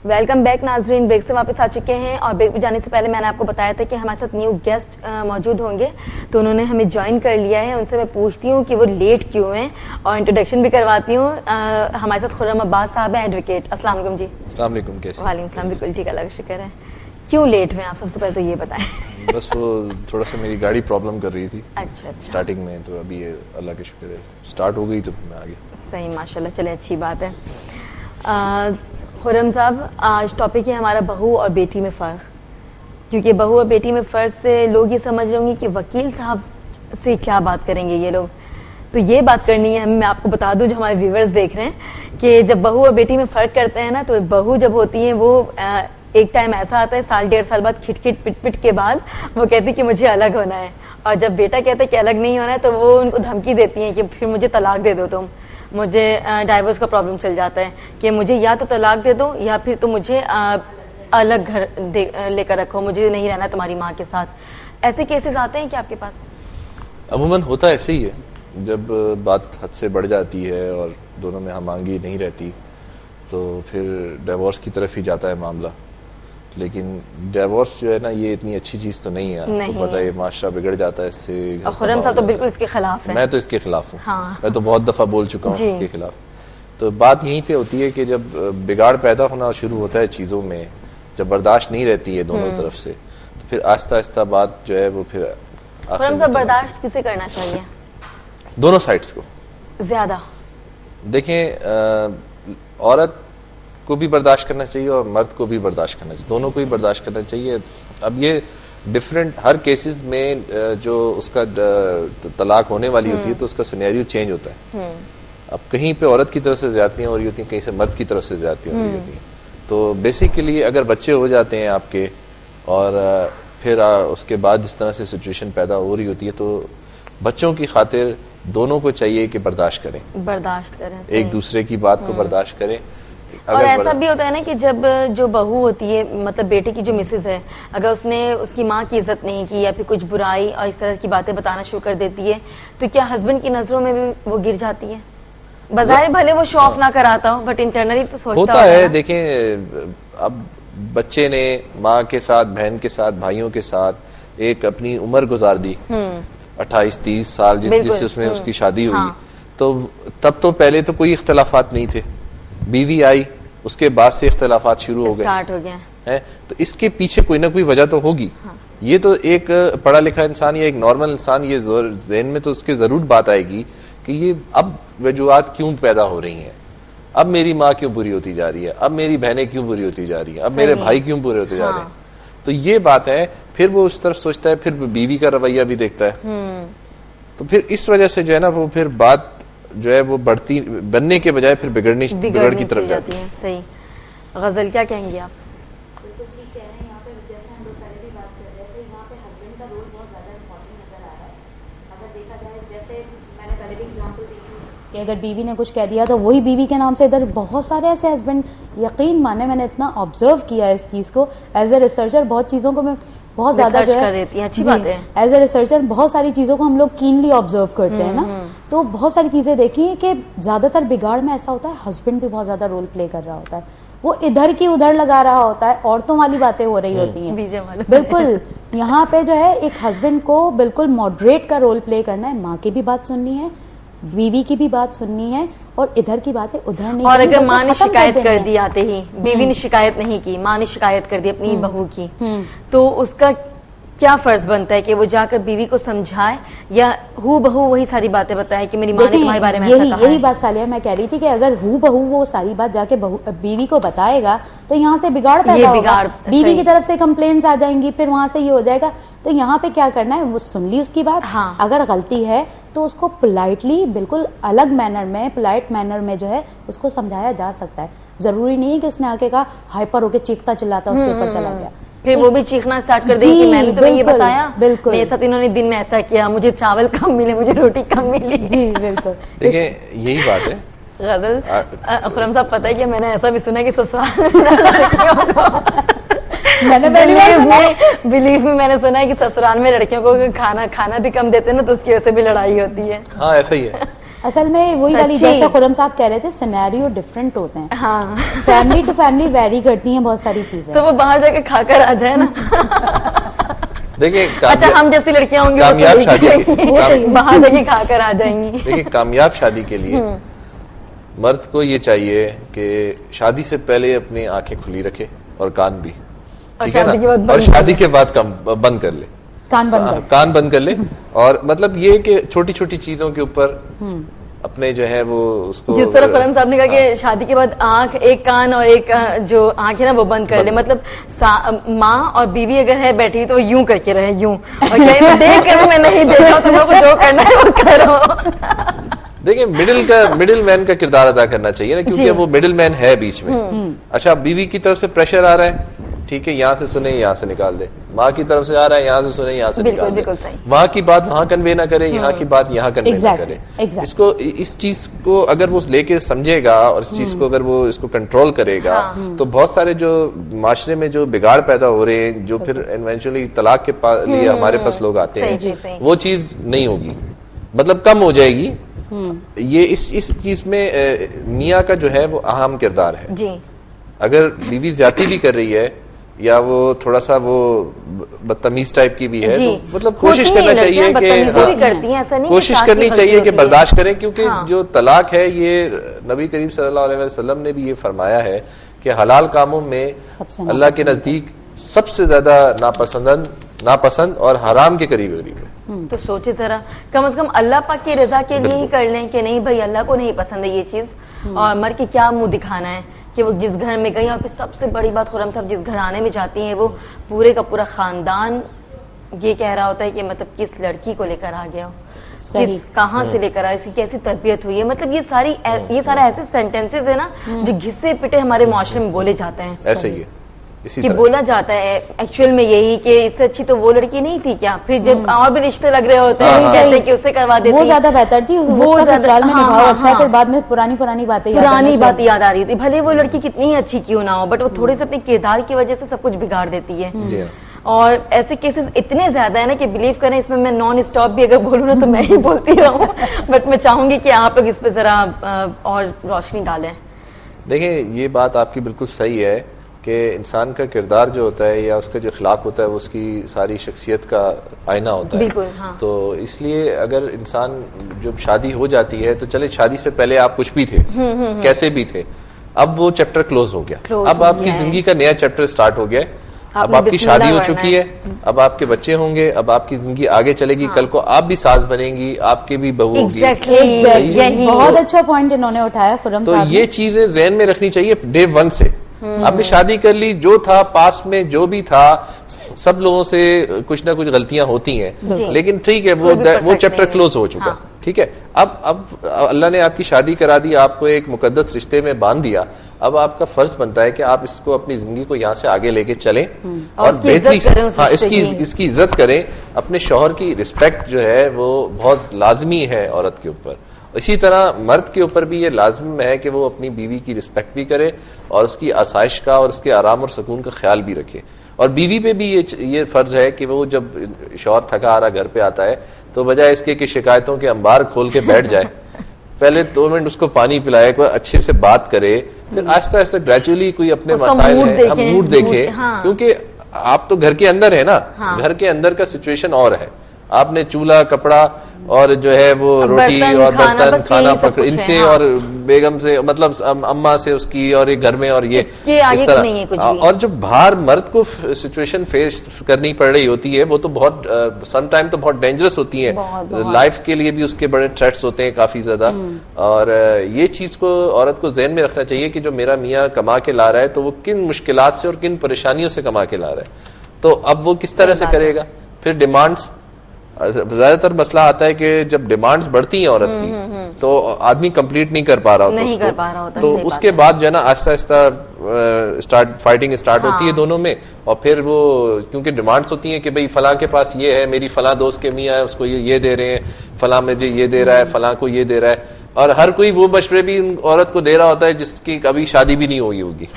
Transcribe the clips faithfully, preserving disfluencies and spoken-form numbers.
Welcome back ناظرین، break سے واپس آ چکے ہیں اور بریک پہ جانے سے پہلے میں نے آپ کو بتایا تھا کہ ہمارے ساتھ نیو گیسٹ موجود ہوں گے، تو انہوں نے ہمیں جوائن کر لیا ہے. ان سے میں پوچھتی ہوں کہ وہ لیٹ کیوں ہیں اور انٹروڈکشن بھی کرواتی ہوں. ہمارے ساتھ خرم عباس صاحب ہیں، ایڈوکیٹ. السلام علیکم جی. السلام علیکم. کیسے؟ وعلیکم السلام. بالکل ٹھیک، اللہ کا شکر ہے. کیوں لیٹ ہوئے آپ؟ سب سے پہلے تو یہ بتائیں. بس وہ تھوڑا سا میری گاڑی پرابلم کر رہی تھی اچھا اچھا اسٹارٹنگ میں، تو ابھی اللہ کا شکر ہے اسٹارٹ ہو گئی تو میں آ گیا. صحیح، ماشاء اللہ. چلے اچھی بات ہے. خرم صاحب، آج ٹاپک ہے ہمارا بہو اور بیٹی میں فرق. کیونکہ بہو اور بیٹی میں فرق سے لوگ یہ سمجھ رہے ہوں گے کہ وکیل صاحب سے کیا بات کریں گے یہ لوگ. تو یہ بات کرنی ہے. میں آپ کو بتا دوں جو ہمارے ویورز دیکھ رہے ہیں کہ جب بہو اور بیٹی میں فرق کرتے ہیں نا، تو بہو جب ہوتی ہیں وہ ایک ٹائم ایسا آتا ہے سال ڈیڑھ سال بعد کھٹ کھٹ پٹ پٹ کے بعد وہ کہتی کہ مجھے الگ ہونا ہے. اور جب بیٹا کہتا ہے کہ الگ نہیں ہونا ہے تو وہ ان کو دھمکی دیتی ہیں کہ پھر مجھے طلاق دے دو، تم مجھے ڈائیورس کا پرابلم چل جاتا ہے کہ مجھے یا تو طلاق دے دو یا پھر تو مجھے الگ گھر لے کر رکھو، مجھے نہیں رہنا تمہاری ماں کے ساتھ. ایسے کیسز آتے ہیں کہ آپ کے پاس؟ عموماً ہوتا ایسے ہی ہے. جب بات حد سے بڑھ جاتی ہے اور دونوں میں ہم آہنگی نہیں رہتی تو پھر ڈائیورس کی طرف ہی جاتا ہے معاملہ. لیکن ڈائیورس جو ہے نا، یہ اتنی اچھی چیز تو نہیں ہے. آپ کو پتا ہے معاشرہ بگڑ جاتا ہے اس سے. خرم صاحب تو بالکل اس کے خلاف ہے. میں تو اس کے خلاف ہوں. ہاں. میں تو بہت دفعہ بول چکا ہوں اس کے خلاف. تو بات یہیں پہ ہوتی ہے کہ جب بگاڑ پیدا ہونا شروع ہوتا ہے چیزوں میں، جب برداشت نہیں رہتی ہے دونوں طرف سے، تو پھر آہستہ آہستہ بات جو ہے وہ پھر. خرم صاحب، برداشت کسے کرنا چاہیے؟ دونوں سائڈس کو. زیادہ دیکھیں، عورت کو بھی برداشت کرنا چاہیے اور مرد کو بھی برداشت کرنا چاہیے. دونوں کو ہی برداشت کرنا چاہیے. اب یہ ڈفرینٹ ہر کیسز میں جو اس کا طلاق ہونے والی ہوتی ہے تو اس کا سینیریو چینج ہوتا ہے. اب کہیں پہ عورت کی طرف سے زیادتیاں ہو رہی ہوتی ہیں، کہیں سے مرد کی طرف سے زیادتیاں ہو رہی ہوتی ہیں. تو بیسیکلی اگر بچے ہو جاتے ہیں آپ کے اور پھر اس کے بعد اس طرح سے سچویشن پیدا ہو رہی ہوتی ہے تو بچوں کی خاطر دونوں کو چاہیے کہ برداشت کریں، برداشت کریں، ایک دوسرے کی بات کو برداشت کریں. اور ایسا بھی ہوتا ہے نا کہ جب جو بہو ہوتی ہے، مطلب بیٹے کی جو مسز ہے، اگر اس نے اس کی ماں کی عزت نہیں کی یا پھر کچھ برائی اور اس طرح کی باتیں بتانا شروع کر دیتی ہے، تو کیا ہسبینڈ کی نظروں میں بھی وہ گر جاتی ہے؟ بظاہر بھلے وہ شو آف نہ کراتا ہو بٹ انٹرنلی تو سوچتا ہوتا ہے. دیکھیں، اب بچے نے ماں کے ساتھ، بہن کے ساتھ، بھائیوں کے ساتھ ایک اپنی عمر گزار دی، اٹھائیس تیس سال جس جس اس میں اس کی شادی ہوئی. تو تب تو پہلے تو کوئی اختلافات نہیں تھے. بیوی آئی، اس کے بعد سے اختلافات شروع ہو گئے. تو اس کے پیچھے کوئی نہ کوئی وجہ تو ہوگی. یہ تو ایک پڑھا لکھا انسان یا ایک نارمل انسان یہ ذہن میں تو اس کے ضرور بات آئے گی کہ یہ اب وجوہات کیوں پیدا ہو رہی ہیں، اب میری ماں کیوں بری ہوتی جا رہی ہے، اب میری بہنیں کیوں بری ہوتی جا رہی ہیں، اب میرے بھائی کیوں برے ہوتے جا رہے ہیں. تو یہ بات ہے. پھر وہ اس طرف سوچتا ہے، پھر بیوی کا رویہ بھی دیکھتا ہے. تو پھر اس وجہ سے جو ہے نا وہ پھر بات جو ہے وہ بڑھتی بننے کے بجائے پھر بگڑنے بگڑ کی طرف جاتی ہے. صحیح. غزل، کیا کہیں گے آپ؟ بالکل ٹھیک کہہ رہے ہیں. یہاں پہ جیسے ہم لوگ پہلے بھی بات کر رہے تھے، یہاں پہ ہسبینڈ کا رول بہت زیادہ امپورٹنٹ نظر آ رہا ہے. اگر دیکھا جائے، جیسے میں نے پہلے بھی ایگزامپل دی تھی کہ اگر بیوی نے کچھ کہہ دیا تو وہی بیوی کے نام سے ادھر بہت سارے ایسے ہسبینڈ، یقین مانے میں نے اتنا آبزرو کیا ہے اس چیز کو ایز اے ریسرچر. بہت چیزوں کو میں بہت زیادہ جو ہے اچھی بات ہے ایز اے ریسرچر بہت ساری چیزوں کو ہم لوگ کینلی آبزرو کرتے ہیں نا. تو بہت ساری چیزیں دیکھی ہیں کہ زیادہ تر بگاڑ میں ایسا ہوتا ہے ہسبینڈ بھی بہت زیادہ رول پلے کر رہا ہوتا ہے. وہ ادھر کی ادھر لگا رہا ہوتا ہے، عورتوں والی باتیں ہو رہی ہوتی ہیں. بالکل یہاں پہ جو ہے ایک ہسبینڈ کو بالکل ماڈریٹ کا رول پلے کرنا ہے. ماں کی بھی بات سننی ہے، بیوی کی بھی بات سننی ہے، اور ادھر کی باتیں ادھر نہیں. اور اگر ماں نے شکایت کر دی آتے ہی، بیوی نے شکایت نہیں کی، ماں نے شکایت کر دی اپنی بہو کی، تو اس کا کیا فرض بنتا ہے کہ وہ جا کر بیوی کو سمجھائے یا ہو بہو وہی ساری باتیں بتائے کہ میری ماں نے تمہارے بارے میں ایسا کہا ہے؟ یہی بات سالیہ میں کہہ رہی تھی کہ اگر ہو بہو وہ ساری بات جا کے بیوی کو بتائے گا تو یہاں سے بگاڑ پیدا ہوگا، بیوی کی طرف سے کمپلینٹس آ جائیں گی، پھر وہاں سے یہ ہو جائے گا. تو یہاں پہ کیا کرنا ہے، وہ سن لی اس کی بات. اگر غلطی ہے تو اس کو پولائٹلی بالکل الگ مینر میں، پولائٹ مینر میں جو ہے اس کو سمجھایا جا سکتا ہے. ضروری نہیں ہے کہ اس نے آ کے کہا ہائپر ہو کے چیختا چلاتا اس کے اوپر چلا گیا، پھر وہ بھی چیخنا اسٹارٹ کر دیں کہ میں نے تمہیں یہ بتایا، بالکل میرے ساتھ انہوں نے دن میں ایسا کیا، مجھے چاول کم ملے، مجھے روٹی کم ملی. جی بالکل. دیکھیں یہی بات ہے. غزل، خرم صاحب پتہ ہے کہ میں نے ایسا بھی سنا کہ سسرال میں نے بلیو میں میں نے سنا ہے کہ سسرال میں لڑکیوں کو کھانا کھانا بھی کم دیتے نا تو اس کی وجہ سے بھی لڑائی ہوتی ہے. ہاں ایسا ہی ہے. اصل میں وہی والی جیسا خرم صاحب کہہ رہے تھے سینیریو ڈفرینٹ ہوتے ہیں. ہاں فیملی ٹو فیملی ویری کرتی ہیں بہت ساری چیزیں. تو وہ باہر جا کے کھا کر آ جائے نا. دیکھیے اچھا ہم جیسی لڑکیاں ہوں گی کامیاب شادی باہر جا کے کھا کر آ جائیں گی. دیکھیے کامیاب شادی کے لیے مرد کو یہ چاہیے کہ شادی سے پہلے اپنی آنکھیں کھلی رکھے اور کان بھی, ٹھیک ہے نا, اور شادی کے بعد بند کر لے, کان بند کر کان بند کر لے. اور مطلب یہ کہ چھوٹی چھوٹی چیزوں کے اوپر اپنے جو ہے وہ اس کو, جس طرح فرم صاحب نے کہا کہ شادی کے بعد آنکھ ایک کان اور ایک جو آنکھ ہے نا وہ بند کر لے. مطلب ماں اور بیوی اگر ہے بیٹھی تو یوں کر کے رہے, یوں, اور کہیں دیکھ کر میں نہیں دیکھا تم لوگ کو جو کرنا ہے وہ کرو. دیکھیں مڈل کا مڈل مین کا کردار ادا کرنا چاہیے نا, کیونکہ وہ مڈل مین ہے بیچ میں. اچھا بیوی کی طرف سے پریشر آ رہا ہے, ٹھیک ہے, یہاں سے سنیں یہاں سے نکال دے. ماں کی طرف سے آ رہا ہے, یہاں سے سنیں یہاں سے نکال دے. وہاں کی بات وہاں کنوے نہ کرے, یہاں کی بات یہاں کنوے نہ کرے. اس کو اس چیز کو اگر وہ لے کے سمجھے گا اور اس چیز کو اگر وہ اس کو کنٹرول کرے گا تو بہت سارے جو معاشرے میں جو بگاڑ پیدا ہو رہے ہیں, جو پھر ایونچولی طلاق کے لیے ہمارے پاس لوگ آتے ہیں, وہ چیز نہیں ہوگی, مطلب کم ہو جائے گی. یہ اس اس چیز میں میاں کا جو ہے وہ اہم کردار ہے. جی اگر بیوی زیادتی بھی کر رہی ہے یا وہ تھوڑا سا وہ بدتمیز ٹائپ کی بھی ہے تو مطلب کوشش کرنا چاہیے کہ کوشش کرنی چاہیے کہ برداشت کریں, کیونکہ جو طلاق ہے یہ نبی کریم صلی اللہ علیہ وسلم نے بھی یہ فرمایا ہے کہ حلال کاموں میں اللہ کے نزدیک سب سے زیادہ ناپسند ناپسند اور حرام کے قریب قریب ہے. تو سوچے ذرا, کم از کم اللہ پاک کی رضا کے لیے ہی کر لیں کہ نہیں بھائی اللہ کو نہیں پسند ہے یہ چیز, اور مر کے کیا منہ دکھانا ہے کہ وہ جس گھر میں گئی. اور پھر سب سے بڑی بات خرم صاحب, جس گھرانے میں جاتی ہیں وہ پورے کا پورا خاندان یہ کہہ رہا ہوتا ہے کہ مطلب کس لڑکی کو لے کر آ گیا ہو, کہاں سے لے کر آئے, اس کی کیسی تربیت ہوئی ہے. مطلب یہ ساری یہ سارا ایسے سینٹینسز ہے نا جو گھسے پٹے ہمارے معاشرے میں بولے جاتے ہیں. ایسے ہی کہ بولا جاتا ہے ایکچوئل میں یہی کہ اس سے اچھی تو وہ لڑکی نہیں تھی کیا, پھر جب اور بھی رشتے لگ رہے ہوتے ہیں کہتے کہ اسے کروا دیتے, وہ زیادہ بہتر تھی, وہ سسرال میں نبھاؤ اچھا, پھر بعد میں پرانی پرانی باتیں پرانی باتیں یاد آ رہی تھی. بھلے وہ لڑکی کتنی اچھی کیوں نہ ہو, بٹ وہ تھوڑے سے اپنے کردار کی وجہ سے سب کچھ بگاڑ دیتی ہے. اور ایسے کیسز اتنے زیادہ ہیں نا کہ بلیو کریں, اس میں میں نان اسٹاپ بھی اگر بولوں نا تو میں ہی بولتی رہوں, بٹ میں چاہوں گی کہ آپ لوگ اس پہ ذرا اور روشنی ڈالیں. دیکھیں یہ بات آپ کی بالکل صحیح ہے کہ انسان کا کردار جو ہوتا ہے یا اس کا جو اخلاق ہوتا ہے وہ اس کی ساری شخصیت کا آئینہ ہوتا ہے. بالکل ہاں. تو اس لیے اگر انسان جب شادی ہو جاتی ہے تو چلے شادی سے پہلے آپ کچھ بھی تھے, کیسے بھی تھے, اب وہ چیپٹر کلوز ہو گیا, اب آپ کی زندگی کا نیا چیپٹر سٹارٹ ہو گیا. اب آپ کی شادی ہو چکی ہے, اب آپ کے بچے ہوں گے, اب آپ کی زندگی آگے چلے گی, کل کو آپ بھی ساس بنیں گی, آپ کی بھی بہو ہوگی. بہت اچھا پوائنٹ انہوں نے اٹھایا خرم تو یہ چیزیں ذہن میں رکھنی چاہیے ڈے ون سے. آپ نے شادی کر لی, جو تھا پاس میں جو بھی تھا, سب لوگوں سے کچھ نہ کچھ غلطیاں ہوتی ہیں, لیکن ٹھیک ہے وہ وہ چیپٹر کلوز ہو چکا. ٹھیک ہے, اب اب اللہ نے آپ کی شادی کرا دی, آپ کو ایک مقدس رشتے میں باندھ دیا. اب آپ کا فرض بنتا ہے کہ آپ اس کو اپنی زندگی کو یہاں سے آگے لے کے چلیں اور بہتری سے ہاں اس کی اس کی عزت کریں. اپنے شوہر کی رسپیکٹ جو ہے وہ بہت لازمی ہے عورت کے اوپر. اسی طرح مرد کے اوپر بھی یہ لازم ہے کہ وہ اپنی بیوی کی رسپیکٹ بھی کرے اور اس کی آسائش کا اور اس کے آرام اور سکون کا خیال بھی رکھے. اور بیوی پہ بھی یہ فرض ہے کہ وہ جب شوہر تھکا آ رہا گھر پہ آتا ہے تو بجائے اس کے کہ شکایتوں کے انبار کھول کے بیٹھ جائے, پہلے دو منٹ اس کو پانی پلائے, کوئی اچھے سے بات کرے, پھر آہستہ آہستہ گریجولی کوئی اپنے مسائل ہیں ہم موڈ دیکھے. کیونکہ آپ تو گھر کے اندر ہے نا, گھر کے اندر کا سچویشن اور ہے. آپ نے چولہا کپڑا اور جو ہے وہ روٹی اور برتن کھانا پکڑ ان سے اور بیگم سے مطلب اماں سے اس کی اور گھر میں اور یہ اس طرح. اور جو باہر مرد کو سچویشن فیس کرنی پڑ رہی ہوتی ہے وہ تو بہت سم ٹائم تو بہت ڈینجرس ہوتی ہے, لائف کے لیے بھی اس کے بڑے تھریٹس ہوتے ہیں کافی زیادہ. اور یہ چیز کو عورت کو ذہن میں رکھنا چاہیے کہ جو میرا میاں کما کے لا رہا ہے تو وہ کن مشکلات سے اور کن پریشانیوں سے کما کے لا رہا ہے, تو اب وہ کس طرح سے کرے گا. پھر ڈیمانڈس, زیادہ تر مسئلہ آتا ہے کہ جب ڈیمانڈز بڑھتی ہیں عورت کی تو آدمی کمپلیٹ نہیں کر پا رہا ہوتا, نہیں کر پا رہا ہوتا, تو اس کے بعد جو ہے نا آہستہ آہستہ اسٹارٹ فائٹنگ اسٹارٹ ہوتی ہے دونوں میں. اور پھر وہ کیونکہ ڈیمانڈز ہوتی ہیں کہ بھئی فلاں کے پاس یہ ہے, میری فلاں دوست کے میاں ہے اس کو یہ دے رہے ہیں, فلاں مجھے یہ دے رہا ہے, فلاں کو یہ دے رہا ہے, اور ہر کوئی وہ مشورے بھی عورت کو دے رہا ہوتا ہے جس کی کبھی شادی بھی نہیں ہوئی ہوگی.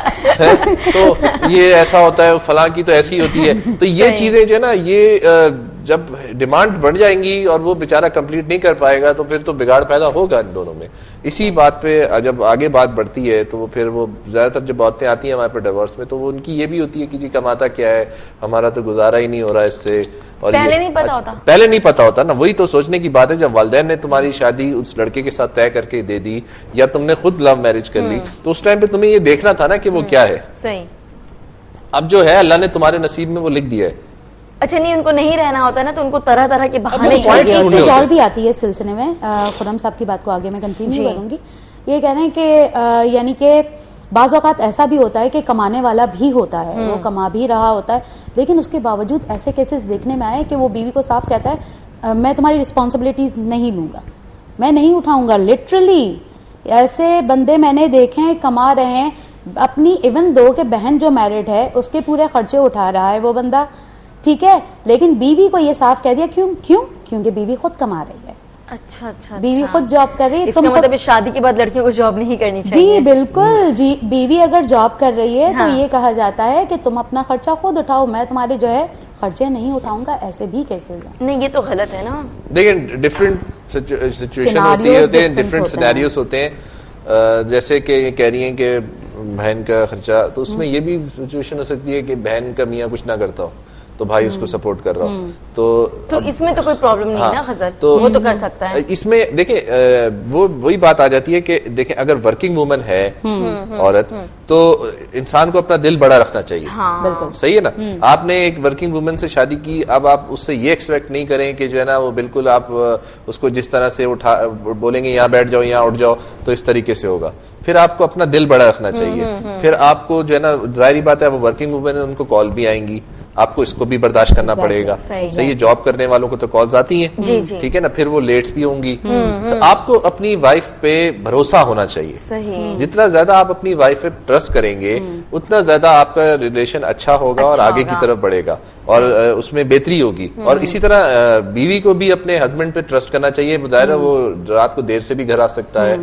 تو یہ ایسا ہوتا ہے, فلاں کی تو ایسی ہوتی ہے. تو یہ چیزیں جو ہے نا یہ جب ڈیمانڈ بڑھ جائیں گی اور وہ بیچارہ کمپلیٹ نہیں کر پائے گا تو پھر تو بگاڑ پیدا ہوگا ان دونوں میں. اسی بات پہ جب آگے بات بڑھتی ہے تو پھر وہ زیادہ تر جب عورتیں آتی ہیں ہمارے پہ ڈیورس میں تو وہ ان کی یہ بھی ہوتی ہے کہ جی کماتا کیا ہے, ہمارا تو گزارا ہی نہیں ہو رہا اس سے. اور پہلے نہیں پتا ہوتا پہلے نہیں پتا ہوتا نا, وہی تو سوچنے کی بات ہے. جب والدین نے تمہاری شادی اس لڑکے کے ساتھ طے کر کے دے دی یا تم نے خود لو میرج کر لی تو اس ٹائم پہ تمہیں یہ دیکھنا تھا نا کہ وہ کیا ہے. صحیح. اب جو ہے اللہ نے تمہارے نصیب میں وہ لکھ دیا ہے. اچھا نہیں, ان کو نہیں رہنا ہوتا نا تو ان کو طرح طرح کے بہانے ایک چیز اور بھی آتی ہے اس سلسلے میں, خرم صاحب کی بات کو آگے میں کنٹینیو کروں گی. یہ کہہ رہے ہیں کہ یعنی کہ بعض اوقات ایسا بھی ہوتا ہے کہ کمانے والا بھی ہوتا ہے, وہ کما بھی رہا ہوتا ہے, لیکن اس کے باوجود ایسے کیسز دیکھنے میں آئے کہ وہ بیوی کو صاف کہتا ہے میں تمہاری رسپانسبلٹیز نہیں لوں گا, میں نہیں اٹھاؤں گا. لٹرلی ایسے بندے میں نے دیکھے ہیں کما رہے ہیں اپنی, ایون دو کہ بہن جو میرڈ ہے اس کے پورے خرچے اٹھا رہا ہے وہ بندہ, ٹھیک ہے, لیکن بیوی کو یہ صاف کہہ دیا کیوں کیوں کیونکہ بیوی خود کما رہی ہے. اچھا اچھا بیوی خود جاب کر رہی ہے. تم مطلب شادی کے بعد لڑکیوں کو جاب نہیں کرنی چاہیے. جی بالکل جی, بیوی اگر جاب کر رہی ہے تو یہ کہا جاتا ہے کہ تم اپنا خرچہ خود اٹھاؤ, میں تمہارے جو ہے خرچے نہیں اٹھاؤں گا. ایسے بھی کیسے ہیں نہیں, یہ تو غلط ہے نا. دیکھیں ڈفرینٹ سچویشن ہوتی ہے, ڈفرینٹ سینیریوز ہوتے ہیں. جیسے کہ یہ کہہ رہی ہیں کہ بہن کا خرچہ, تو اس میں یہ بھی سچویشن ہو سکتی ہے کہ بہن کا میاں کچھ نہ کرتا ہو تو بھائی اس کو سپورٹ کر رہا ہو, تو تو اس میں تو کوئی پرابلم نہیں نا غزل, تو وہ تو کر سکتا ہے. اس میں دیکھیں وہ وہی بات آ جاتی ہے کہ دیکھیں اگر ورکنگ وومن ہے عورت تو انسان کو اپنا دل بڑا رکھنا چاہیے. بالکل صحیح ہے نا. آپ نے ایک ورکنگ وومن سے شادی کی, اب آپ اس سے یہ ایکسپیکٹ نہیں کریں کہ جو ہے نا وہ بالکل آپ اس کو جس طرح سے اٹھا بولیں گے یہاں بیٹھ جاؤ یہاں اٹھ جاؤ تو اس طریقے سے ہوگا. پھر آپ کو اپنا دل بڑا رکھنا چاہیے. پھر آپ کو جو ہے نا ظاہری بات ہے وہ ورکنگ وومن ہے, ان کو کال بھی آئیں گی, آپ کو اس کو بھی برداشت کرنا پڑے گا. صحیح ہے, جاب کرنے والوں کو تو کالز آتی ہیں, ٹھیک ہے نا, پھر وہ لیٹس بھی ہوں گی. تو آپ کو اپنی وائف پہ بھروسہ ہونا چاہیے. جتنا زیادہ آپ اپنی وائف پہ ٹرسٹ کریں گے اتنا زیادہ آپ کا ریلیشن اچھا ہوگا اور آگے کی طرف بڑھے گا اور اس میں بہتری ہوگی. اور اسی طرح بیوی کو بھی اپنے ہسبینڈ پہ ٹرسٹ کرنا چاہیے. ظاہر وہ رات کو دیر سے بھی گھر آ سکتا ہے,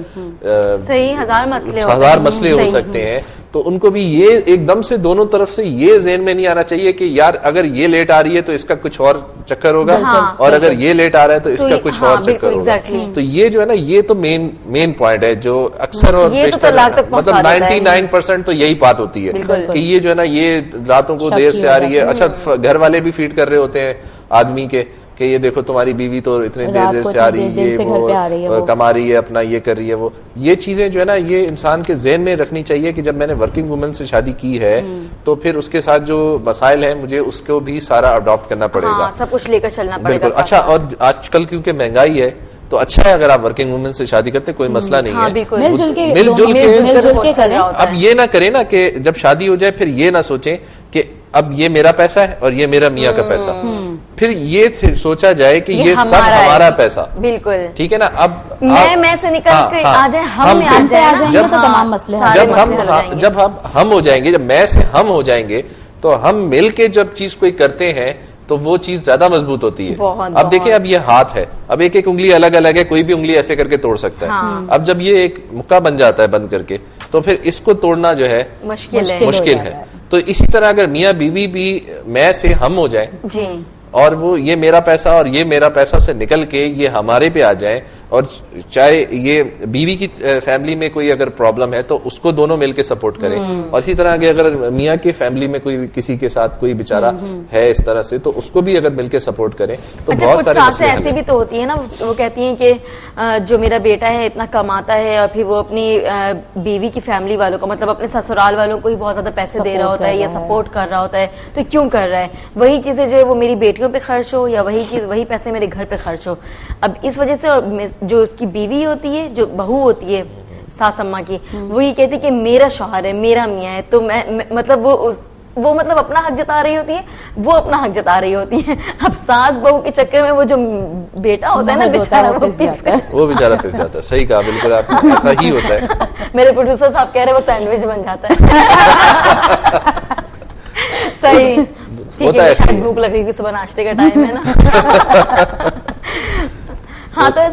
ہزار مسئلے ہزار مسئلے ہو سکتے ہیں, تو ان کو بھی یہ ایک دم سے دونوں طرف سے یہ ذہن میں نہیں آنا چاہیے کہ یار اگر یہ لیٹ آ رہی ہے تو اس کا کچھ اور چکر ہوگا, اور اگر یہ لیٹ آ رہا ہے تو اس کا کچھ اور چکر ہوگا. تو یہ جو ہے نا یہ تو مین مین پوائنٹ ہے جو اکثر اور مطلب نائنٹی نائن پرسینٹ تو یہی بات ہوتی ہے کہ یہ جو ہے نا یہ راتوں کو دیر سے آ رہی ہے. اچھا گھر والے بھی فیڈ کر رہے ہوتے ہیں آدمی کے کہ یہ دیکھو تمہاری بیوی تو اتنے دیر دیر سے آ رہی ہے, یہ وہ کما رہی ہے, اپنا یہ کر رہی ہے, وہ یہ چیزیں جو ہے نا یہ انسان کے ذہن میں رکھنی چاہیے کہ جب میں نے ورکنگ وومن سے شادی کی ہے تو پھر اس کے ساتھ جو مسائل ہیں مجھے اس کو بھی سارا اڈاپٹ کرنا پڑے گا, سب کچھ لے کر چلنا پڑے گا. بالکل. اچھا اور آج کل کیونکہ مہنگائی ہے تو اچھا ہے اگر آپ ورکنگ وومن سے شادی کرتے کوئی مسئلہ نہیں ہے, مل جل کے مل جل کے کریں. اب یہ نہ کریں نا کہ جب شادی ہو جائے پھر یہ نہ سوچیں کہ اب یہ میرا پیسہ ہے اور یہ میرا میاں کا پیسہ, پھر یہ سوچا جائے کہ یہ سب ہمارا پیسہ. بالکل ٹھیک ہے نا. اب میں میں سے نکل کے آ جائیں, ہم میں آ جائیں گے تو تمام مسئلے جب ہم جب ہم ہم ہو جائیں گے, جب میں سے ہم ہو جائیں گے تو ہم مل کے جب چیز کوئی کرتے ہیں تو وہ چیز زیادہ مضبوط ہوتی ہے. اب دیکھیں اب یہ ہاتھ ہے, اب ایک ایک انگلی الگ الگ ہے, کوئی بھی انگلی ایسے کر کے توڑ سکتا ہے. اب جب یہ ایک مکہ بن جاتا ہے بند کر کے تو پھر اس کو توڑنا جو ہے مشکل ہے. تو اسی طرح اگر میاں بیوی بھی میں سے ہم ہو جائیں اور وہ یہ میرا پیسہ اور یہ میرا پیسہ سے نکل کے یہ ہمارے پہ آ جائیں, اور چاہے یہ بیوی کی فیملی میں کوئی اگر پرابلم ہے تو اس کو دونوں مل کے سپورٹ کریں, اور اسی طرح اگر میاں کی فیملی میں کوئی کسی کے ساتھ کوئی بیچارہ ہے اس طرح سے تو اس کو بھی اگر مل کے سپورٹ کریں تو بہت سارے مسئلے ایسی بھی تو ہوتی ہے نا, وہ کہتی ہیں کہ جو میرا بیٹا ہے اتنا کماتا ہے اور پھر وہ اپنی بیوی کی فیملی والوں کو مطلب اپنے سسرال والوں کو ہی بہت زیادہ پیسے دے رہا ہوتا ہے یا سپورٹ کر رہا ہوتا ہے, تو کیوں کر رہا ہے, وہی چیزیں جو ہے وہ میری بیٹیوں پہ خرچ ہو یا وہی چیز وہی پیسے میرے گھر پہ خرچ ہو. اب اس وجہ سے جو اس کی بیوی ہوتی ہے, جو بہو ہوتی ہے ساس اماں کی, وہ یہ کہتی ہے کہ میرا شوہر ہے, میرا میاں ہے, تو میں مطلب وہ وہ مطلب اپنا حق جتا رہی ہوتی ہے, وہ اپنا حق جتا رہی ہوتی ہے. اب ساس بہو کے چکر میں وہ جو بیٹا ہوتا ہے نا بیچارہ وہ بیچارہ پھس جاتا ہے. صحیح کہا, بالکل آپ ایسا ہی ہوتا ہے. میرے پروڈیوسر صاحب کہہ رہے وہ سینڈوچ بن جاتا ہے. صحیح ٹھیک ہے, بھوک لگ رہی ہے, صبح ناشتے کا ٹائم ہے نا. ہاں تو ایسا ہوتا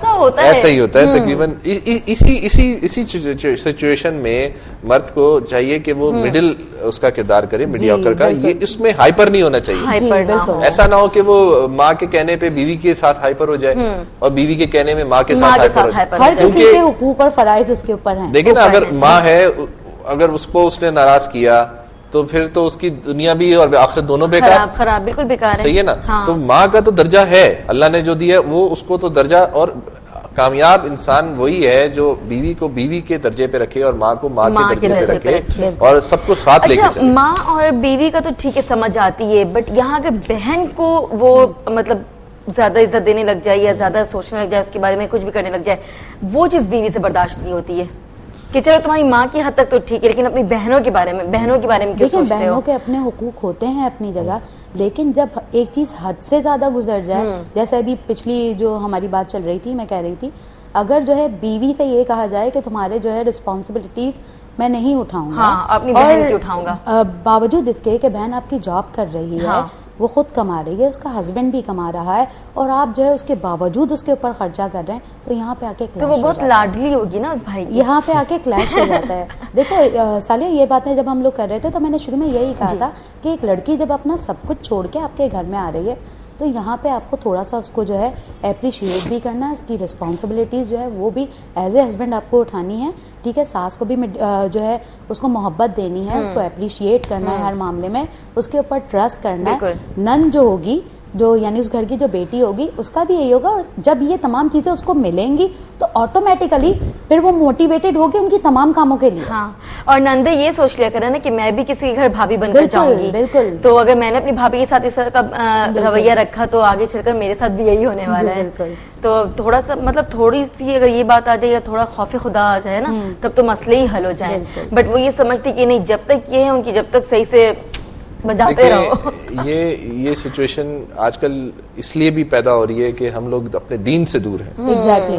ایسا ہی ہوتا ہے تقریباً. اسی اسی اسی سچویشن میں مرد کو چاہیے کہ وہ مڈل اس کا کردار کرے, میڈیوکر کا. یہ اس میں ہائپر نہیں ہونا چاہیے. ایسا نہ ہو کہ وہ ماں کے کہنے پہ بیوی کے ساتھ ہائپر ہو جائے اور بیوی کے کہنے میں ماں کے ساتھ ہائپر ہو جائے. ہر کسی کے حقوق اور فرائض اس کے اوپر ہیں. دیکھیں نا, اگر ماں ہے, اگر اس کو اس نے ناراض کیا تو پھر تو اس کی دنیا بھی اور آخرت دونوں بیکار, خراب, بالکل بیکار ہے. صحیح ہے نا. تو ماں کا تو درجہ ہے, اللہ نے جو دیا وہ اس کو تو درجہ, اور کامیاب انسان وہی ہے جو بیوی کو بیوی کے درجے پہ رکھے اور ماں کو ماں کے درجے پہ رکھے اور سب کو ساتھ لے کے چلے. ماں اور بیوی کا تو ٹھیک ہے سمجھ آتی ہے, بٹ یہاں اگر بہن کو وہ مطلب زیادہ عزت دینے لگ جائے یا زیادہ سوچنے لگ جائے, اس کے بارے میں کچھ بھی کرنے لگ جائے, وہ چیز بیوی سے برداشت نہیں ہوتی ہے. کہ چلو تمہاری ماں کی حد تک تو ٹھیک ہے, لیکن اپنی بہنوں کے بارے میں بہنوں کے بارے میں کیوں سوچتے ہو؟ بہنوں کے اپنے حقوق ہوتے ہیں اپنی جگہ, لیکن جب ایک چیز حد سے زیادہ گزر جائے, جیسے ابھی پچھلی جو ہماری بات چل رہی تھی, میں کہہ رہی تھی اگر جو ہے بیوی سے یہ کہا جائے کہ تمہارے جو ہے رسپانسبلٹیز میں نہیں اٹھاؤں گا, اپنی بہن کی اٹھاؤں گا, باوجود اس کے کہ بہن آپ کی جاب کر رہی ہے, وہ خود کما رہی ہے, اس کا ہسبینڈ بھی کما رہا ہے, اور آپ جو ہے اس کے باوجود اس کے اوپر خرچہ کر رہے ہیں, تو یہاں پہ آ کے تو وہ بہت لاڈلی ہوگی نا اس بھائی, یہاں پہ آ کے کلیش ہو جاتا ہے. دیکھو سالیہ, یہ باتیں جب ہم لوگ کر رہے تھے تو میں نے شروع میں یہی کہا تھا کہ ایک لڑکی جب اپنا سب کچھ چھوڑ کے آپ کے گھر میں آ رہی ہے تو یہاں پہ آپ کو تھوڑا سا اس کو جو ہے اپریشیٹ بھی کرنا ہے, اس کی رسپانسبلٹیز جو ہے وہ بھی ایز اے ہسبینڈ آپ کو اٹھانی ہے. ٹھیک ہے, ساس کو بھی جو ہے اس کو محبت دینی ہے, اس کو اپریشیٹ کرنا ہے ہر معاملے میں, اس کے اوپر ٹرسٹ کرنا ہے. نن جو ہوگی, جو یعنی اس گھر کی جو بیٹی ہوگی, اس کا بھی یہی ہوگا, اور جب یہ تمام چیزیں اس کو ملیں گی تو آٹومیٹیکلی پھر وہ موٹیویٹڈ ہوگی ان کی تمام کاموں کے لیے. ہاں, اور نندے یہ سوچ لیا کرے نا کہ میں بھی کسی کے گھر بھابھی بن کر جاؤں گی. بالکل. تو اگر میں نے اپنی بھابھی کے ساتھ اس طرح کا رویہ رکھا تو آگے چل کر میرے ساتھ بھی یہی ہونے والا ہے. تو تھوڑا سا مطلب تھوڑی سی اگر یہ بات آ جائے یا تھوڑا خوف خدا آ جائے نا, تب تو مسئلے ہی حل ہو جائیں. بٹ وہ یہ سمجھتی کہ نہیں, جب تک یہ ہے ان کی, جب تک صحیح سے بجاتے رہو. یہ یہ سچویشن آج کل اس لیے بھی پیدا ہو رہی ہے کہ ہم لوگ اپنے دین سے دور ہیں. ایگزیکٹلی.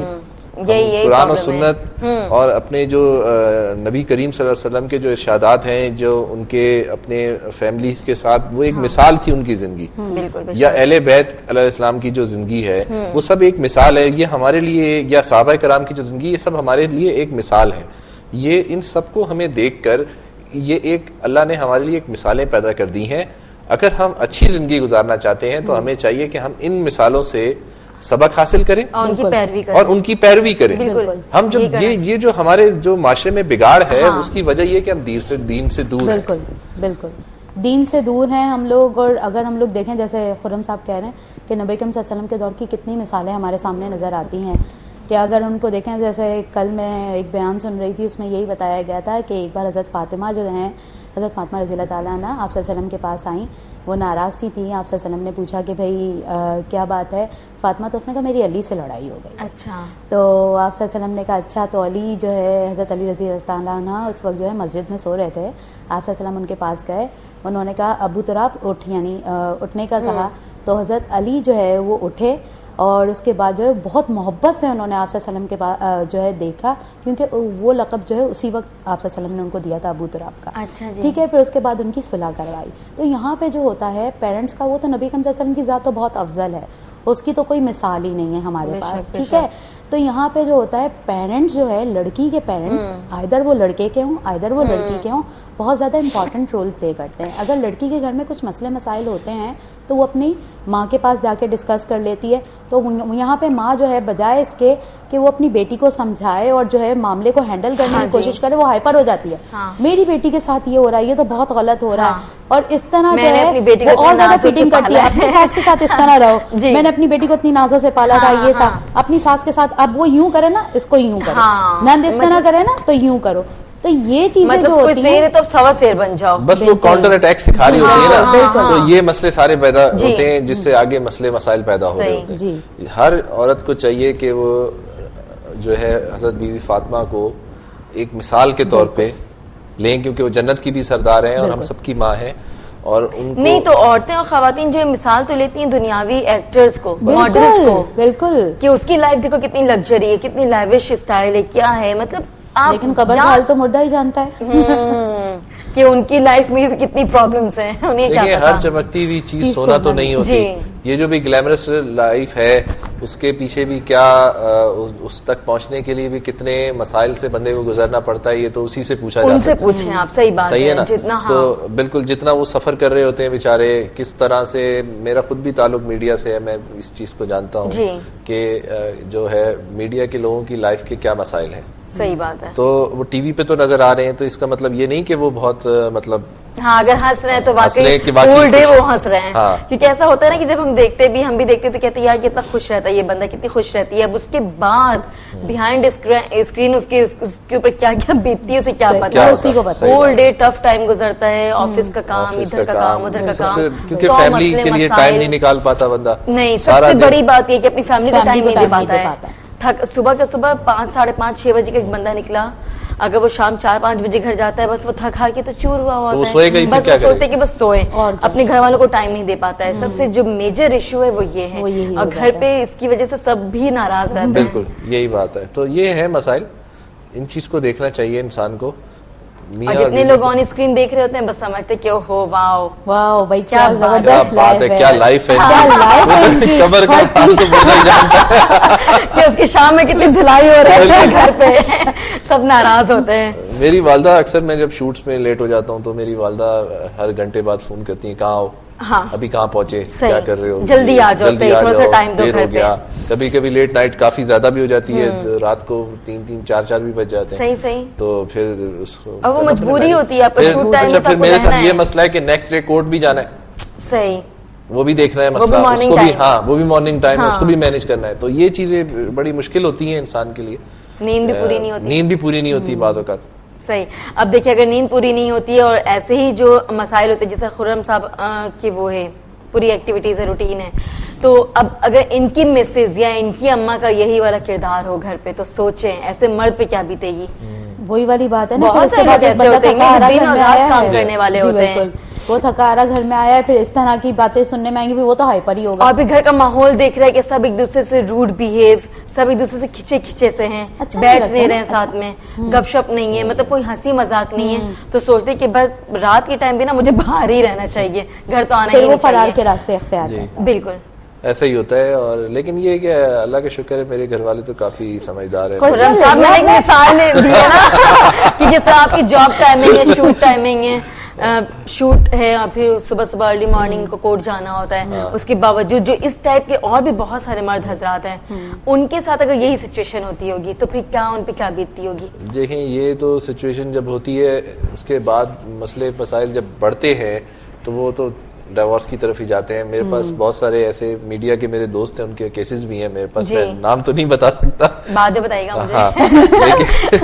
قرآن و سنت اور اپنے جو نبی کریم صلی اللہ علیہ وسلم کے جو ارشادات ہیں, جو ان کے اپنے فیملیز کے ساتھ وہ ایک مثال تھی ان کی زندگی, یا اہل بیت علیہ السلام کی جو زندگی ہے وہ سب ایک مثال ہے. یہ ہمارے لیے, یا صحابہ کرام کی جو زندگی, یہ سب ہمارے لیے ایک مثال ہے. یہ ان سب کو ہمیں دیکھ کر یہ ایک اللہ نے ہمارے لیے ایک مثالیں پیدا کر دی ہیں. اگر ہم اچھی زندگی گزارنا چاہتے ہیں تو ہمیں چاہیے کہ ہم ان مثالوں سے سبق حاصل کریں اور ان کی پیروی کریں, اور ان کی پیروی کریں. ہم جو یہ یہ جو ہمارے جو معاشرے میں بگاڑ ہے اس کی وجہ یہ کہ ہم دین سے دین سے دور ہیں. بالکل بالکل دین سے دور ہیں ہم لوگ. اور اگر ہم لوگ دیکھیں, جیسے خرم صاحب کہہ رہے ہیں کہ نبی کریم صلی اللہ علیہ وسلم کے دور کی کتنی مثالیں ہمارے سامنے نظر آتی ہیں, کہ اگر ان کو دیکھیں, جیسے کل میں ایک بیان سن رہی تھی, اس میں یہی بتایا گیا تھا کہ ایک بار حضرت فاطمہ جو ہیں, حضرت فاطمہ رضی اللہ تعالیٰ عنہ آپ صلی اللہ علیہ وسلم کے پاس آئیں, وہ ناراض سی تھیں. آپ صلی اللہ علیہ وسلم نے پوچھا کہ بھائی کیا بات ہے فاطمہ, تو اس نے کہا میری علی سے لڑائی ہو گئی. اچھا. تو آپ صلی اللہ علیہ وسلم نے کہا اچھا, تو علی جو ہے, حضرت علی رضی اللہ تعالیٰ عنہ اس وقت جو ہے مسجد میں سو رہے تھے. آپ صلی اللہ علیہ وسلم ان کے پاس گئے, انہوں نے کہا ابو تراب اٹھ, یعنی اٹھنے کا کہا. تو حضرت علی جو ہے وہ اٹھے, اور اس کے بعد جو ہے بہت محبت سے انہوں نے آپ صلی اللہ علیہ وسلم کے پاس جو ہے دیکھا, کیونکہ وہ لقب جو ہے اسی وقت آپ صلی اللہ علیہ وسلم نے ان کو دیا تھا ابو تراب کا. اچھا جی. ٹھیک ہے. پھر اس کے بعد ان کی صلح کروائی. تو یہاں پہ جو ہوتا ہے پیرنٹس کا, وہ تو نبی کریم صلی اللہ علیہ وسلم کی ذات تو بہت افضل ہے, اس کی تو کوئی مثال ہی نہیں ہے ہمارے پاس. ٹھیک ہے. تو یہاں پہ جو ہوتا ہے پیرنٹس جو ہے, لڑکی کے پیرنٹس, آئدر وہ لڑکے کے ہوں آئدر وہ لڑکی کے ہوں, بہت زیادہ امپورٹنٹ رول پلے کرتے ہیں. اگر لڑکی کے گھر میں کچھ مسئلے مسائل ہوتے ہیں تو وہ اپنی ماں کے پاس جا کے ڈسکس کر لیتی ہے. تو یہاں پہ ماں جو ہے بجائے اس کے کہ وہ اپنی بیٹی کو سمجھائے اور جو ہے معاملے کو ہینڈل کرنے کی کوشش کرے, وہ ہائپر ہو جاتی ہے. میری بیٹی کے ساتھ یہ ہو رہا ہے, یہ تو بہت غلط ہو رہا ہے, اور اس طرح جو ہے وہ اور زیادہ فیٹنگ کرتی ہے. اپنی ساس کے ساتھ اس طرح رہو, میں نے اپنی بیٹی کو اتنی نازوں سے پالا تھا, یہ تھا. اپنی ساس کے ساتھ اب وہ یوں کرے نا, اس کو یوں کرو, نند اس طرح کرے نا تو یوں کرو. تو یہ چیزیں جو ہوتی ہیں تو سوا سیر بن جاؤ, بس وہ کاؤنٹر اٹیک سکھا رہی ہوتی ہے نا, تو یہ مسئلے سارے پیدا ہوتے ہیں جس سے آگے مسئلے مسائل پیدا ہو رہے ہوتے ہیں. ہر عورت کو چاہیے کہ وہ جو ہے حضرت بی بی فاطمہ کو ایک مثال کے طور پہ لیں, کیونکہ وہ جنت کی بھی سردار ہیں اور ہم سب کی ماں ہیں. اور ان کو نہیں تو عورتیں اور خواتین جو مثال تو لیتی ہیں دنیاوی ایکٹرز کو, ماڈلز کو, بالکل, کہ اس کی لائف دیکھو کتنی لگژری ہے, کتنی لیوش اسٹائل ہے, کیا ہے, مطلب لیکن قبر کا حال تو مردہ ہی جانتا ہے. کہ ان کی لائف میں بھی کتنی پرابلمس ہیں, انہیں کیا پتا. ہر چمکتی ہوئی چیز سونا تو نہیں ہوتی. یہ جو بھی گلیمرس لائف ہے اس کے پیچھے بھی کیا اس تک پہنچنے کے لیے بھی کتنے مسائل سے بندے کو گزرنا پڑتا ہے, یہ تو اسی سے پوچھا جا سکتا ہے. ان سے پوچھیں آپ, صحیح بات صحیح ہے نا. جتنا تو بالکل جتنا وہ سفر کر رہے ہوتے ہیں بیچارے, کس طرح سے, میرا خود بھی تعلق میڈیا سے ہے, میں اس چیز کو جانتا ہوں کہ جو ہے میڈیا کے لوگوں کی لائف کے کیا مسائل ہیں. صحیح بات ہے. تو وہ ٹی وی پہ تو نظر آ رہے ہیں, تو اس کا مطلب یہ نہیں کہ وہ بہت مطلب ہاں اگر ہنس رہے ہیں تو واقعی فل ڈے وہ ہنس رہے ہیں. کیونکہ ایسا ہوتا ہے نا کہ جب ہم دیکھتے بھی ہم بھی دیکھتے تو کہتے ہیں یار کتنا خوش رہتا ہے یہ بندہ, کتنی خوش رہتی ہے. اب اس کے بعد بیہائنڈ اسکرین اس کے اوپر کیا کیا بیتتی ہے اسے کیا پتا. فل ڈے ٹف ٹائم گزرتا ہے, آفس کا کام, ادھر کا کام, ادھر کا کام, کیونکہ فیملی کے لیے ٹائم نہیں نکال پاتا بندہ. نہیں, سب سے بڑی بات یہ کہ اپنی فیملی کا ٹائم نہیں دے پاتا ہے. صبح کا صبح پانچ ساڑھے پانچ چھ بجے کا ایک بندہ نکلا, اگر وہ شام چار پانچ بجے گھر جاتا ہے بس وہ تھک ہار کے تو چور ہوا ہوتا ہے, بس وہ سوچتے کہ بس سوئے, اپنے گھر والوں کو ٹائم نہیں دے پاتا ہے. سب سے جو میجر ایشو ہے وہ یہ ہے, اور گھر پہ اس کی وجہ سے سب بھی ناراض رہتے ہیں. بالکل یہی بات ہے. تو یہ ہے مسائل, ان چیز کو دیکھنا چاہیے انسان کو. اور جتنے لوگ آن اسکرین دیکھ رہے ہوتے ہیں بس سمجھتے کہ ہو واو واو بھائی کیا زبردست بات ہے, کیا لائف ہے, خبر کا حال تو بندہ ہی جانتا ہے کہ اس کی شام میں کتنی دھلائی ہو رہی ہے گھر پہ, سب ناراض ہوتے ہیں. میری والدہ اکثر میں جب شوٹس میں لیٹ ہو جاتا ہوں تو میری والدہ ہر گھنٹے بعد فون کرتی ہیں, کہاں ہو, ابھی کہاں پہنچے, کیا کر رہے ہو, جلدی آ جاؤ, تھوڑا سا ٹائم دو, دیر ہو گیا. کبھی کبھی لیٹ نائٹ کافی زیادہ بھی ہو جاتی ہے, رات کو تین تین چار چار بھی بج جاتے ہیں. صحیح صحیح. تو پھر اس کو وہ مجبوری ہوتی ہے آپ کا شوٹ ٹائم. پھر میرے ساتھ یہ مسئلہ ہے کہ نیکسٹ ڈے کورٹ بھی جانا ہے. صحیح, وہ بھی دیکھنا ہے مسئلہ, اس کو بھی ہاں وہ بھی مارننگ ٹائم ہے, اس کو بھی مینج کرنا ہے. تو یہ چیزیں بڑی مشکل ہوتی ہیں انسان کے لیے. نیند بھی پوری نہیں ہوتی, نیند بھی پوری نہیں ہوتی بعض اوقات. صحیح. اب دیکھیے اگر نیند پوری نہیں ہوتی ہے اور ایسے ہی جو مسائل ہوتے ہیں جیسے خرم صاحب کی وہ ہے پوری ایکٹیویٹیز ہے, روٹین ہے, تو اب اگر ان کی مسز یا ان کی اماں کا یہی والا کردار ہو گھر پہ تو سوچیں ایسے مرد پہ کیا بیتے گی. وہی والی بات ہے نا, بہت سے لوگ ایسے ہوتے ہیں دن اور رات کام کرنے والے ہوتے ہیں, وہ تھکارا گھر میں آیا ہے, پھر اس طرح کی باتیں سننے میں آئیں گی, وہ تو ہائپر ہی ہوگا. اور پھر گھر کا ماحول دیکھ رہا ہے کہ سب ایک دوسرے سے روڈ بہیو, سب ایک دوسرے سے کھچے کھچے سے ہیں, بیٹھ نہیں رہے ہیں ساتھ میں, گپ شپ نہیں ہے, مطلب کوئی ہنسی مذاق نہیں ہے. تو سوچتے کہ بس رات کے ٹائم بھی نا مجھے باہر ہی رہنا چاہیے, گھر تو آنا ہی وہ فرار کے راستے اختیار کرتے ہیں. بالکل ایسا ہی ہوتا ہے. اور لیکن یہ کہ اللہ کا شکر ہے میرے گھر والے تو کافی سمجھدار ہیں. خرم صاحب میں نے ایک مثال دی ہے نا کہ جس طرح آپ کی جاب ٹائمنگ ہے, شوٹ ٹائمنگ ہے, شوٹ ہے اور پھر صبح صبح ارلی مارننگ کو کورٹ جانا ہوتا ہے, اس کے باوجود جو اس ٹائپ کے اور بھی بہت سارے مرد حضرات ہیں ان کے ساتھ اگر یہی سچویشن ہوتی ہوگی تو پھر کیا ان پہ کیا بیتتی ہوگی. دیکھیں یہ تو سچویشن جب ہوتی ہے اس کے بعد مسئلے مسائل جب بڑھتے ہیں تو وہ تو ڈائیورس کی طرف ہی جاتے ہیں. میرے پاس بہت سارے ایسے میڈیا کے میرے دوست ہیں, ان کے کیسز بھی ہیں میرے پاس, میں نام تو نہیں بتا سکتا, بعد میں بتائیے گا مجھے.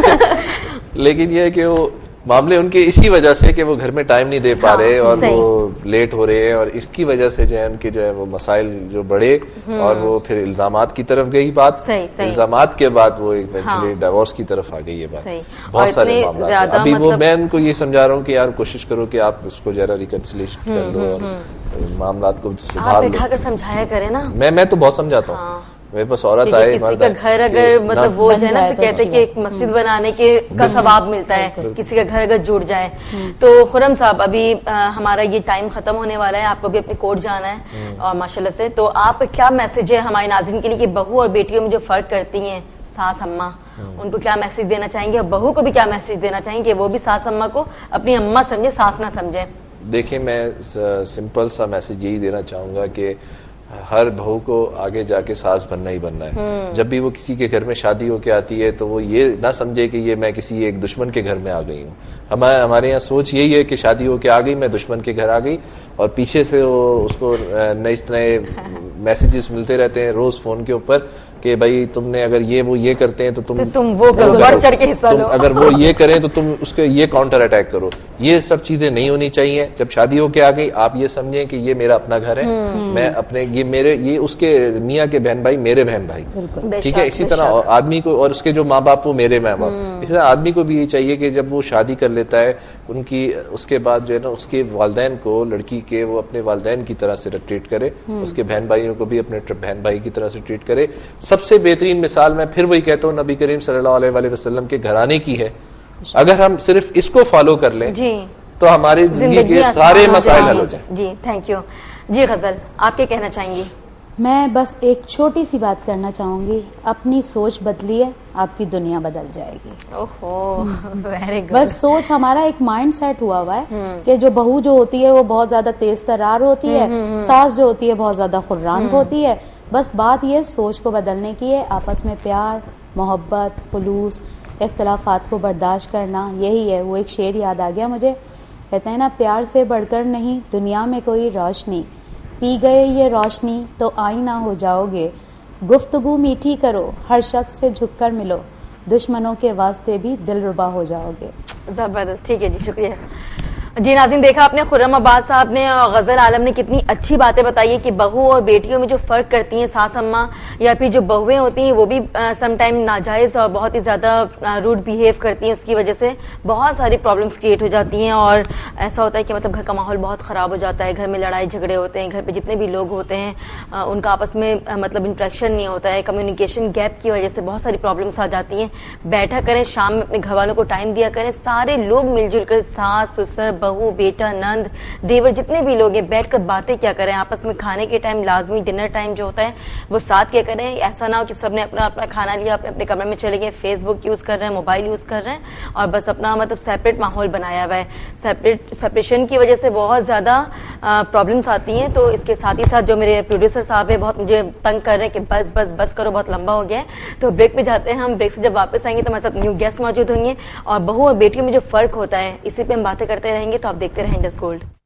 لیکن یہ ہے کہ وہ معاملے ان کے اسی وجہ سے کہ وہ گھر میں ٹائم نہیں دے پا رہے اور وہ لیٹ ہو رہے ہیں, اور اس کی وجہ سے جو ہے ان کے جو ہے وہ مسائل جو بڑھے اور وہ پھر الزامات کی طرف گئی بات, الزامات کے بعد وہ ایونچولی ڈائیورس کی طرف آ گئی ہے بات. بہت سارے معاملات ابھی وہ میں ان کو یہ سمجھا رہا ہوں کہ یار کوشش کرو کہ آپ اس کو ذرا ریکنسلیشن کر لو اور معاملات کو سدھار لو. سمجھایا کرے نا, میں میں تو بہت سمجھاتا ہوں. میرے پاس عورت آئے, کسی کا گھر اگر مطلب وہ جو ہے نا تو کہتے ہیں کہ ایک مسجد بنانے کے کا ثواب ملتا ہے, کسی کا گھر اگر جڑ جائے. تو خرم صاحب ابھی ہمارا یہ ٹائم ختم ہونے والا ہے, آپ کو بھی اپنے کورٹ جانا ہے اور ماشاءاللہ سے, تو آپ کیا میسج ہے ہمارے ناظرین کے لیے کہ بہو اور بیٹیوں میں جو فرق کرتی ہیں ساس اماں, ان کو کیا میسج دینا چاہیں گے, اور بہو کو بھی کیا میسج دینا چاہیں گے وہ بھی ساس اماں کو اپنی اماں سمجھے, ساس نہ سمجھے. دیکھیں میں سمپل سا میسج یہی دینا چاہوں گا کہ ہر بہو کو آگے جا کے ساس بننا ہی بننا ہے. جب بھی وہ کسی کے گھر میں شادی ہو کے آتی ہے تو وہ یہ نہ سمجھے کہ یہ میں کسی ایک دشمن کے گھر میں آ گئی ہوں. ہمارے ہمارے یہاں سوچ یہی ہے کہ شادی ہو کے آ گئی, میں دشمن کے گھر آ گئی, اور پیچھے سے وہ اس کو نئے نئے میسیجز ملتے رہتے ہیں روز فون کے اوپر کہ بھائی تم نے اگر یہ وہ یہ کرتے ہیں تو تم تم وہ کرو, بڑھ چڑھ کے حصہ لو, اگر وہ یہ کریں تو تم اس کے یہ کاؤنٹر اٹیک کرو. یہ سب چیزیں نہیں ہونی چاہیے. جب شادی ہو کے آ گئی آپ یہ سمجھیں کہ یہ میرا اپنا گھر ہے, میں اپنے یہ میرے یہ اس کے میاں کے بہن بھائی میرے بہن بھائی, ٹھیک ہے. اسی طرح آدمی کو اور اس کے جو ماں باپ وہ میرے ماں باپ, اسی طرح آدمی کو بھی یہ چاہیے کہ جب وہ شادی کر لیتا ہے ان کی اس کے بعد جو ہے نا اس کے والدین کو لڑکی کے وہ اپنے والدین کی طرح سے ٹریٹ کرے, اس کے بہن بھائیوں کو بھی اپنے بہن بھائی کی طرح سے ٹریٹ کرے. سب سے بہترین مثال میں پھر وہی کہتا ہوں نبی کریم صلی اللہ علیہ وسلم کے گھرانے کی ہے. اگر ہم صرف اس کو فالو کر لیں تو ہماری زندگی کے سارے مسائل حل ہو جائیں. جی تھینک یو. جی غزل آپ کیا کہنا چاہیں گی؟ میں بس ایک چھوٹی سی بات کرنا چاہوں گی، اپنی سوچ بدلیے آپ کی دنیا بدل جائے گی. اوہو ویری گڈ. بس سوچ ہمارا ایک مائنڈ سیٹ ہوا ہوا ہے کہ جو بہو جو ہوتی ہے وہ بہت زیادہ تیز ترار ہوتی ہے، ساس جو ہوتی ہے بہت زیادہ خرام ہوتی ہے. بس بات یہ سوچ کو بدلنے کی ہے، آپس میں پیار محبت خلوص اختلافات کو برداشت کرنا، یہی ہے. وہ ایک شعر یاد آ گیا مجھے، کہتے ہیں نا پیار سے بڑھ کر نہیں دنیا میں کوئی روشنی، پی گئے یہ روشنی تو آئینہ ہو جاؤ گے. گفتگو میٹھی کرو ہر شخص سے جھک کر ملو، دشمنوں کے واسطے بھی دل ربا ہو جاؤ گے. زبردست. ٹھیک ہے جی شکریہ. جی ناظرین دیکھا آپ نے خرم عباس صاحب نے اور غزل عالم نے کتنی اچھی باتیں بتائی کہ بہو اور بیٹیوں میں جو فرق کرتی ہیں ساس اماں یا پھر جو بہویں ہوتی ہیں وہ بھی سم ٹائم ناجائز اور بہت ہی زیادہ روڈ بیہیو کرتی ہیں، اس کی وجہ سے بہت ساری پرابلمس کریٹ ہو جاتی ہیں اور ایسا ہوتا ہے کہ مطلب گھر کا ماحول بہت خراب ہو جاتا ہے، گھر میں لڑائی جھگڑے ہوتے ہیں، گھر پہ جتنے بھی لوگ ہوتے ہیں ان کا آپس میں مطلب انٹریکشن نہیں ہوتا ہے، کمیونیکیشن گیپ کی وجہ سے بہت ساری پرابلمس آ جاتی ہیں. بیٹھا کریں شام میں اپنے گھر والوں کو ٹائم دیا کریں، سارے لوگ مل جل کر ساس سسر بہو بیٹا نند دیور جتنے بھی لوگ ہیں بیٹھ کر باتیں کیا کریں، آپس میں کھانے کے ٹائم لازمی ڈنر ٹائم جو ہوتا ہے وہ ساتھ کیا کریں. ایسا نہ ہو کہ سب نے اپنا اپنا کھانا لیا اپنے اپنے کمرے میں چلے گئے، فیس بک یوز کر رہے ہیں موبائل یوز کر رہے ہیں اور بس اپنا مطلب سیپریٹ ماحول بنایا ہوا ہے. سیپریٹ سپریشن کی وجہ سے بہت زیادہ پرابلمس آتی ہیں. تو اس کے ساتھ ہی ساتھ جو میرے پروڈیوسر صاحب ہیں بہت مجھے تنگ کر رہے ہیں کہ بس بس بس کرو بہت لمبا ہو گیا ہے. تو بریک پہ جاتے ہیں ہم. بریک سے جب واپس آئیں گے تو ہمارے ساتھ نیو گیسٹ موجود ہوں گے اور بہو اور بیٹیوں میں جو فرق ہوتا ہے اسی پہ ہم باتیں کرتے رہیں گے. تو آپ دیکھتے رہیں انڈس گولڈ.